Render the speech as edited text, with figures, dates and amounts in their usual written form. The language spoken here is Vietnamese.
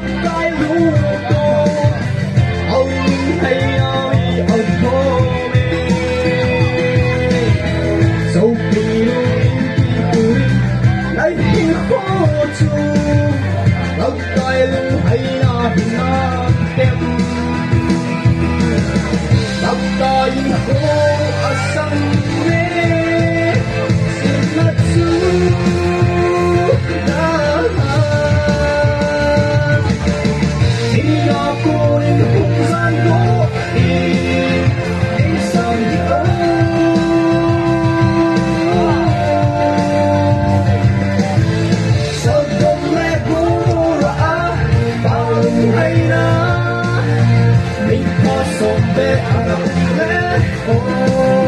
cái lũ cô ông hay ơi ông cô mê dẫu kỳ đôi tuổi lấy khó chu ông cái lũ hay là bình an tem ông cái lũ ở sông mê xin mất chú cô đến không gian đó thì anh sao nhớ sao không lẽ cô đã bao hay là mình có sống để ăn lẽ